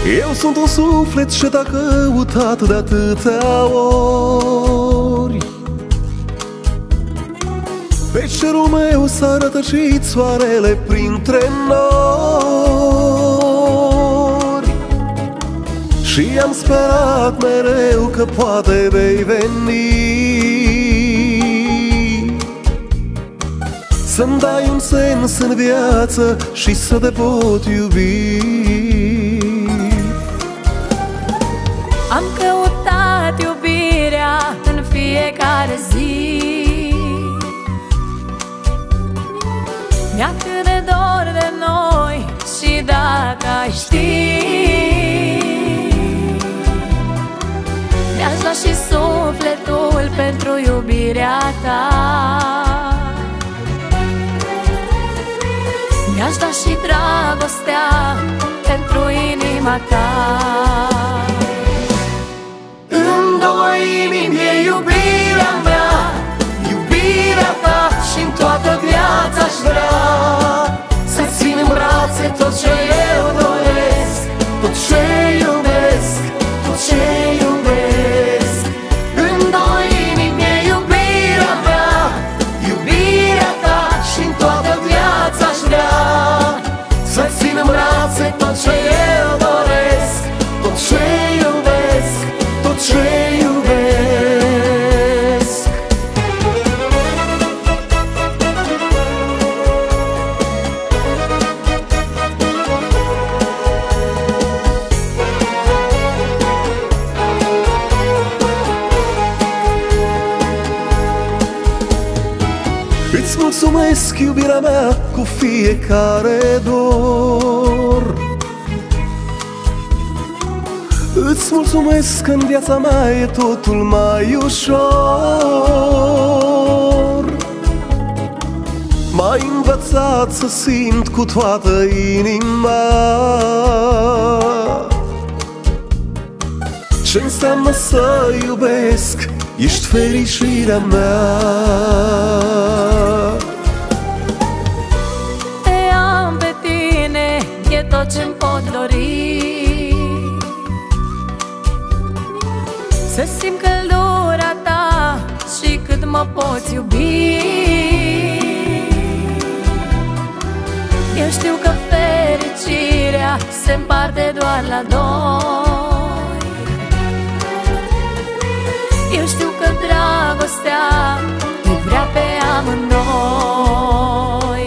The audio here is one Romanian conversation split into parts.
Eu sunt un suflet ce t-a căutat de atâtea ori. Pe cerul meu s-a rătăcit soarele printre nori și am sperat mereu că poate vei veni să-mi dai un sens în viață și să te pot iubi. Am căutat iubirea în fiecare zi. Mi-e atât de dor de noi și dacă ai ști, mi-aș da și sufletul pentru iubirea ta. Mi-aș da și dragostea pentru inima ta. În două inimi e iubirea mea, iubirea ta, și-n toată viața aș vrea să-ți țin în brațe tot ce eu doresc, tot ce iubesc, tot ce iubesc. În două inimi e iubirea mea, iubirea ta, și-n toată viața aș vrea să-ți țin în brațe tot ce eu doresc, tot ce iubesc, tot ce iubesc. Îți mulțumesc, iubirea mea, cu fiecare dor. Îți mulțumesc că în viața mea e totul mai ușor. M-ai învățat să simt cu toată inima ce înseamnă să iubesc, ești fericirea mea. Te am pe tine, e tot ce-mi pot dori, să simt căldura ta și cât mă poți iubi. Eu știu că fericirea se împarte doar la doi. Eu știu că dragostea îi vrea pe amândoi.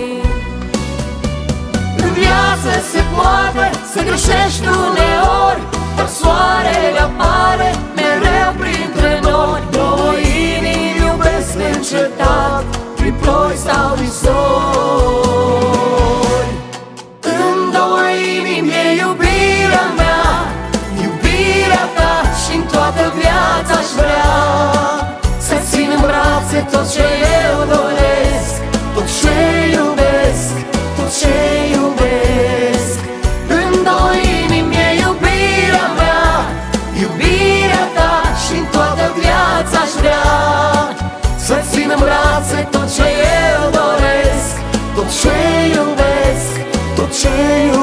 În viață se poate să greșești uneori, dar soarele apare mereu printre nori. Două inimi iubesc neîncetat, prin ploi sau din sori. În două inimi e iubirea mea, iubirea ta, și-n toată viața aș vrea să-ți țin în brațe tot ce eu doresc, tot ce iubesc, tot ce iubesc. În două inimi e iubirea mea, iubirea ta, și-n toată viața aș vrea să-ți țin în brațe tot ce eu doresc, tot ce iubesc, tot ce iubesc.